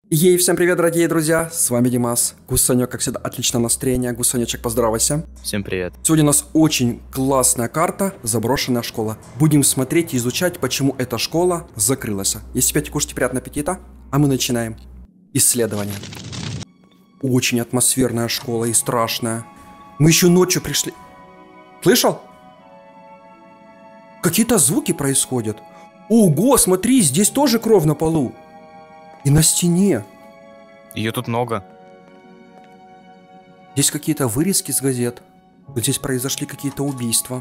Ей, всем привет, дорогие друзья, с вами Димас. Гусанек, как всегда, отличное настроение. Гусанечек, поздоровайся. Всем привет. Сегодня у нас очень классная карта «Заброшенная школа». Будем смотреть и изучать, почему эта школа закрылась. Если опять кушайте, приятного аппетита, а мы начинаем исследование. Очень атмосферная школа и страшная. Мы еще ночью пришли. Слышал? Какие-то звуки происходят. Ого, смотри, здесь тоже кровь на полу. И на стене. Ее тут много. Здесь какие-то вырезки с газет. Вот здесь произошли какие-то убийства.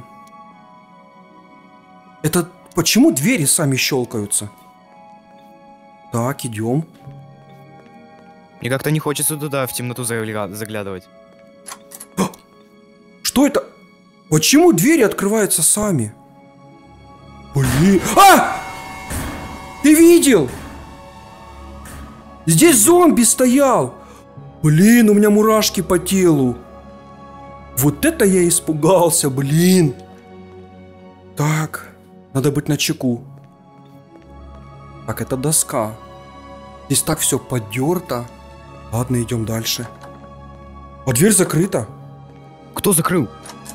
Это почему двери сами щелкаются? Так, идем. Мне как-то не хочется туда в темноту заглядывать. Что это? Почему двери открываются сами? Блин. А! Ты видел? Здесь зомби стоял. Блин, у меня мурашки по телу. Вот это я испугался, блин. Так, надо быть начеку. Так, это доска. Здесь так все подерто. Ладно, идем дальше. А дверь закрыта. Кто закрыл?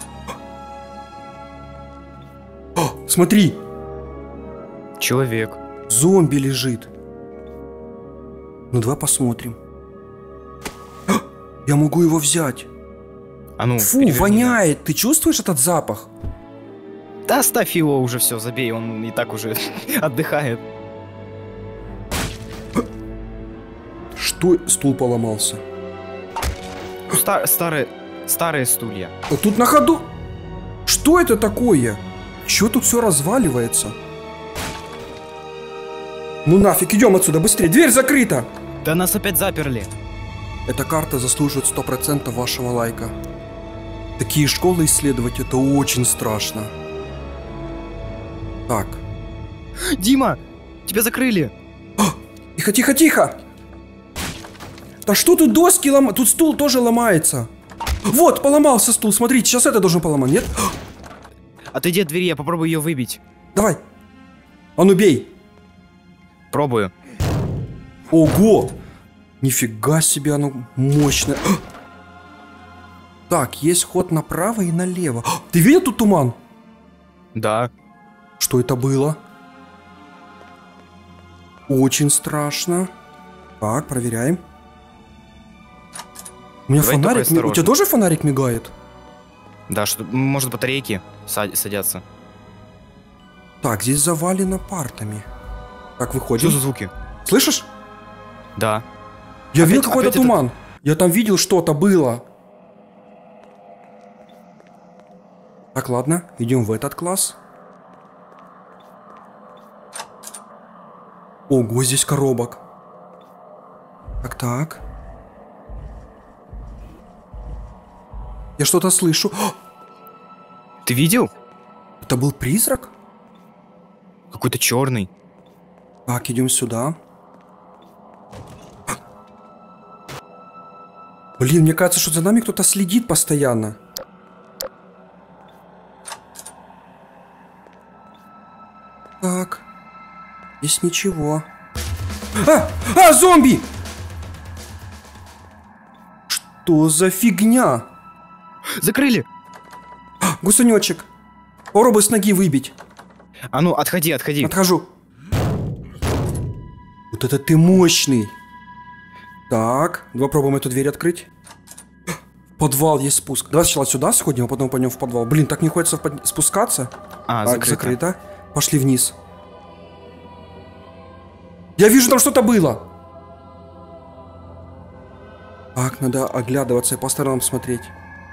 О, смотри, Человек. зомби лежит. Ну, давай посмотрим. Я могу его взять. А ну, Фу, переверни. воняет. Ты чувствуешь этот запах? Да оставь его уже, все, забей, он и так уже отдыхает. Что? Стул поломался. Старые стулья. А тут на ходу. Что это такое? Чё тут все разваливается? Ну нафиг, идем отсюда, быстрее. Дверь закрыта. Да нас опять заперли. Эта карта заслуживает 100% вашего лайка. Такие школы исследовать это очень страшно. Так. Дима, тебя закрыли. Тихо, тихо, тихо. Да что тут доски ломают? Тут стул тоже ломается. Вот, поломался стул, смотрите, сейчас это должен поломать, нет? Отойди от двери, я попробую ее выбить. Давай. А ну бей. Пробую. Ого! Нифига себе, оно мощное. Так, есть ход направо и налево. Ты видел тут туман? Да. Что это было? Очень страшно. Так, проверяем. У меня Давай только фонарик. У тебя осторожно. тоже фонарик мигает? Да, что, может, батарейки садятся. Так, здесь завалено партами. Так, выходим. Что за звуки? Слышишь? Да. Я Опять- видел какой-то опять туман. Я там видел, что-то было. Так, ладно, идем в этот класс. Ого, здесь коробок. Так, так. Я что-то слышу. О, Ты видел? это был призрак? Какой-то черный. Так, идем сюда. Блин, мне кажется, что за нами кто-то следит постоянно. Так. Здесь ничего. Зомби! Что за фигня? Закрыли. Гусанечек. Попробуй с ноги выбить. А ну, отходи. Отхожу. Вот это ты мощный. Так, давай пробуем эту дверь открыть. В подвал есть спуск. Давай сначала сюда сходим, а потом пойдем в подвал. Блин, так не хочется спускаться. А, Так, закрыто. закрыто. Пошли вниз. Я вижу, там что-то было. Так, надо оглядываться и по сторонам смотреть.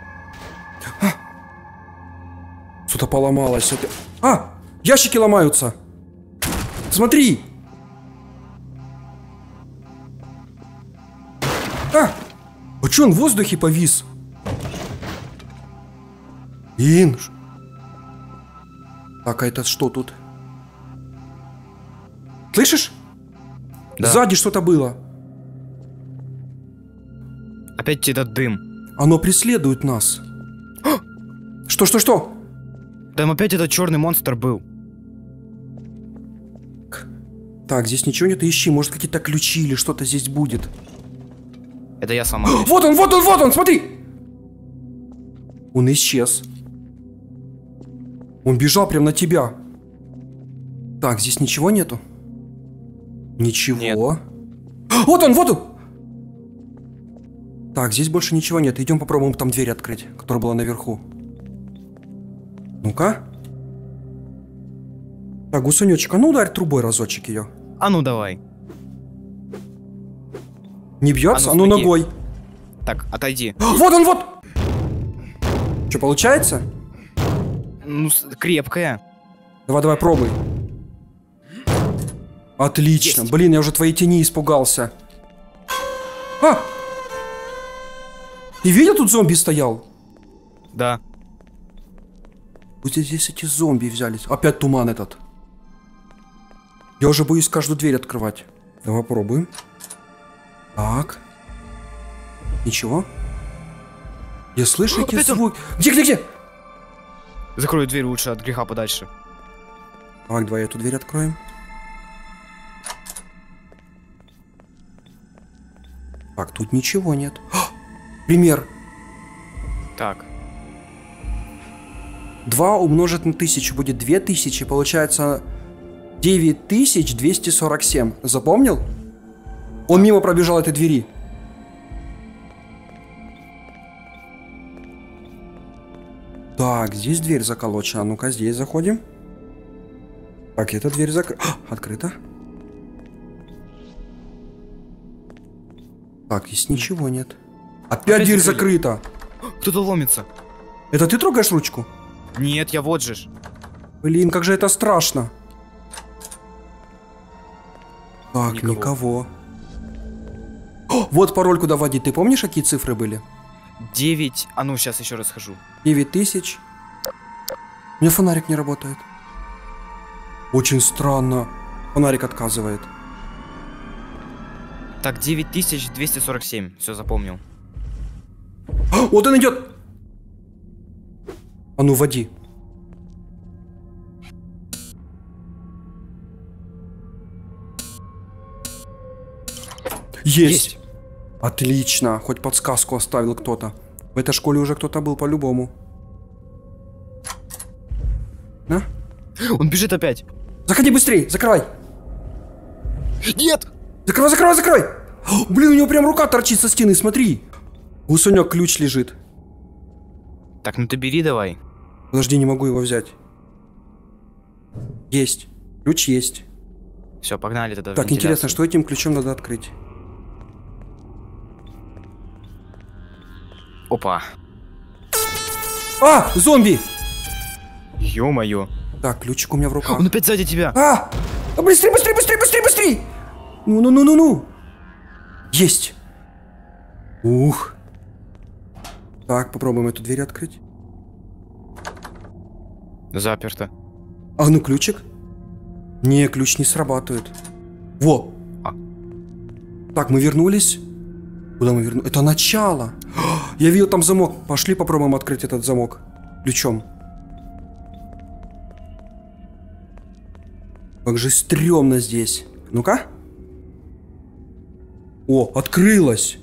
Что-то поломалось. Ящики ломаются. Смотри. А чё он в воздухе повис? Так, а это что тут? Слышишь? Да. Сзади что-то было. Опять этот дым. Оно преследует нас. Что? Там опять этот черный монстр был. Так, здесь ничего нет, ищи. Может, какие-то ключи или что-то здесь будет. Это я сама. Вот он, вот он, вот он, смотри! Он исчез. Он бежал прямо на тебя. Так, здесь ничего нету? Ничего. Нет. Вот он, вот он! Так, здесь больше ничего нет. Идем попробуем там дверь открыть, которая была наверху. Ну-ка. Так, гусенечек, а ну ударь трубой разочек ее. А ну давай. Не бьется? А А ну, ну смоги. ногой. Так, отойди. Вот он, вот! Что, получается? Ну, крепкая. Давай, давай, пробуй. Отлично. Есть. Блин, я уже твоей тени испугался. А! Ты видел, тут зомби стоял? Да. Вот здесь эти зомби взялись. Опять туман этот. Я уже боюсь каждую дверь открывать. Давай пробуем. Так. Ничего. Я слышу эти Опять он. звуки. Где? Закрою дверь лучше от греха подальше. Так, давай эту дверь откроем. Так, тут ничего нет. Пример. Так. 2 умножить на 1000 будет 2000. Получается 9247. Запомнил? Он мимо пробежал этой двери. Так, здесь дверь заколочена. Ну-ка, здесь заходим. Так, эта дверь открыта. Так, здесь ничего нет. Опять дверь закрыли. закрыта. Кто-то ломится. Это ты трогаешь ручку? Нет, я вот же ж. Блин, как же это страшно. Так, Никого. никого. О, вот пароль, куда вводить. Ты помнишь, какие цифры были? 9. А ну, сейчас еще раз схожу. 9000. У меня фонарик не работает. Очень странно. Фонарик отказывает. Так, 9247. Все, запомнил. О, вот он идет. А ну, вводи. Есть. Отлично. Хоть подсказку оставил кто-то. В этой школе уже кто-то был по-любому. На. Он бежит опять. Заходи быстрей, закрывай. Нет! Закрывай. О, блин, у него прям рука торчит со стены, смотри. У Сонек ключ лежит. Так, ну ты бери давай. Подожди, не могу его взять. Есть. Ключ есть. Все, погнали тогда. в Так, интересно, вентиляцию. что этим ключом надо открыть? Опа. А, зомби! Ё-моё. Так, ключик у меня в руках. Он опять сзади тебя. А! Быстрей! Ну. Есть. Ух. Так, попробуем эту дверь открыть. Заперто. А ну, ключик. Не, ключ не срабатывает. Во. А. Так, мы вернулись. Куда мы вернулись? Это начало. Я видел там замок. Пошли попробуем открыть этот замок. Ключом. Как же стрёмно здесь. Ну-ка. О, открылась.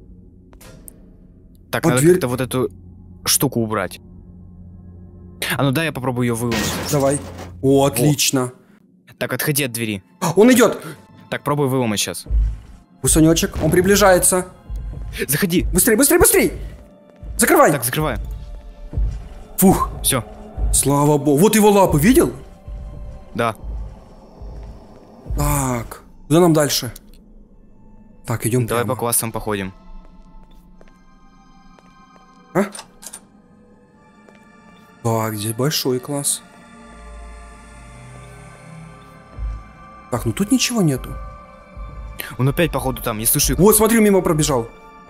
Так, Вот надо дверь. как-то вот эту штуку убрать. А ну дай я попробую ее выломать. Давай. О, отлично. Так, отходи от двери. Он идет. Так, пробуй выломать сейчас. Гусенечек, он приближается. Заходи. Быстрей. Закрывай. Так, закрываю. Фух. Все. Слава богу. Вот его лапы, видел? Да. Так. Куда нам дальше? Так, идем Давай прямо. по классам походим. А? Так, здесь большой класс. Так, ну тут ничего нету. Он опять, походу, там. Я слышу. Вот, смотри, мимо пробежал.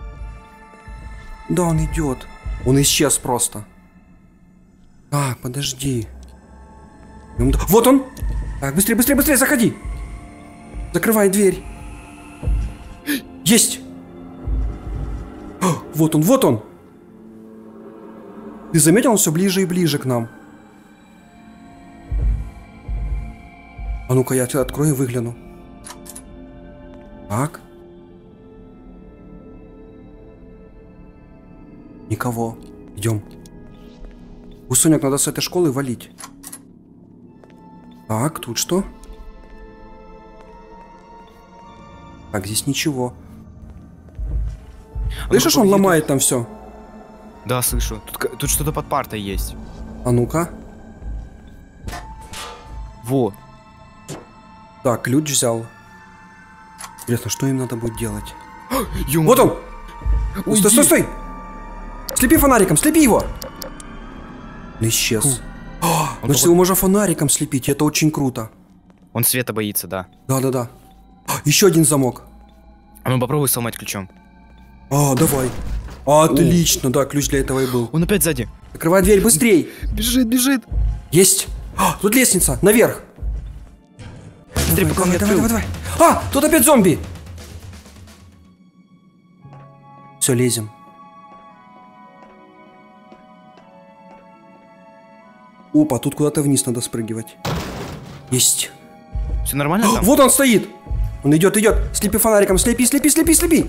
Да, он идет. Он исчез просто. Так, подожди. Вот он. Так, быстрее, заходи. Закрывай дверь. Есть. Вот он. Ты заметил, он все ближе и ближе к нам. А ну-ка, я тебя открою и выгляну. Так. Никого. Идем. Гусоняк, надо с этой школы валить. Так, тут что? Так, здесь ничего. Слышишь, он ломает там все. Да, слышу. Тут что-то под партой есть. А ну-ка. Во. Так, ключ взял. Интересно, что им надо будет делать? Ё-моё. Вот он! Уйди. Стой, стой, стой! Слепи фонариком, слепи его! Он исчез. Значит, его можно фонариком слепить, это очень круто. Он света боится, да. Да-да-да. Еще один замок. А ну попробуй сломать ключом. А, давай. Отлично, да, ключ для этого и был. Он опять сзади. Закрывай дверь, быстрей! Бежит, бежит. Есть! Тут лестница, наверх! Быстрее, пока он не давай, открыл. давай, давай! Тут опять зомби! Все, лезем. Опа, тут куда-то вниз надо спрыгивать. Есть. Все нормально там? Вот он стоит! Он идет, идет! Слепи фонариком, слепи, слепи, слепи, слепи!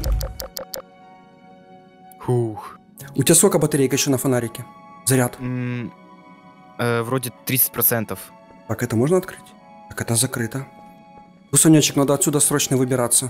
Фух. У тебя сколько батарейка еще на фонарике? Заряд. Вроде 30%. Так, это можно открыть? Так, это закрыто. Гусонячек, надо отсюда срочно выбираться.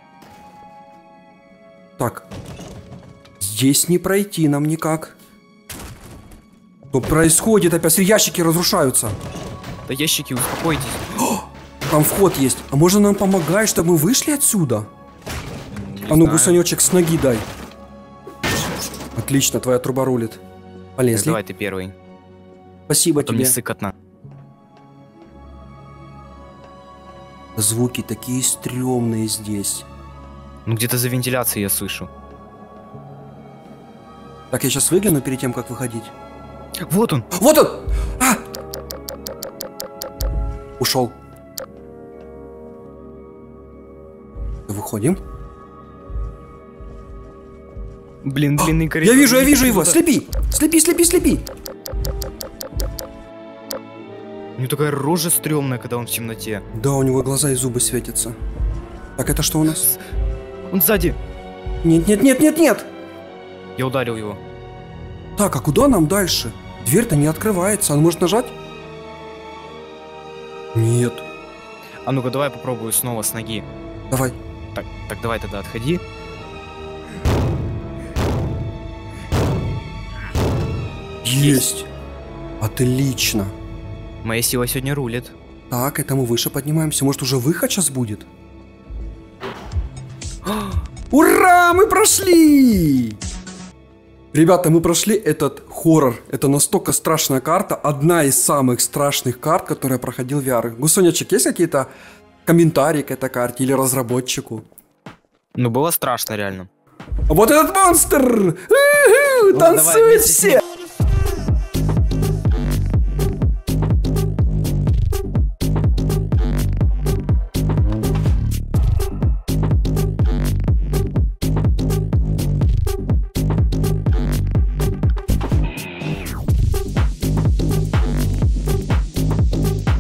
Так. Здесь не пройти нам никак. Что происходит? Опять ящики разрушаются. Да ящики, успокойтесь. Там вход есть. А можно нам помогать, чтобы мы вышли отсюда? А ну, гусонечек, с ноги дай. Отлично, твоя труба рулит. Полезли. Давай ты первый. Спасибо Потом тебе. не сыкотно. Звуки такие стрёмные здесь. Ну где-то за вентиляцией я слышу. Так, я сейчас выгляну перед тем, как выходить. Вот он! Вот он! А! Ушел. Выходим. Блин, длинный коридор. Я вижу его! Слепи! Слепи, слепи, слепи! У него такая рожа стрёмная, когда он в темноте. Да, у него глаза и зубы светятся. Так, это что у нас? Он сзади! Нет, нет, нет, нет, нет! Я ударил его. Так, а куда нам дальше? Дверь-то не открывается. Он может нажать? Нет. А ну-ка, давай попробую снова с ноги. Давай. Так давай тогда отходи. Есть. Отлично. Моя сила сегодня рулит. Так, это мы выше поднимаемся. Может, уже выход сейчас будет? Ура! Мы прошли! Ребята, мы прошли этот хоррор. Это настолько страшная карта. Одна из самых страшных карт, которую я проходил в VR. Гусонячек, есть какие-то комментарии к этой карте или разработчику? Ну, было страшно, реально. Вот этот монстр! Танцуют давай, все!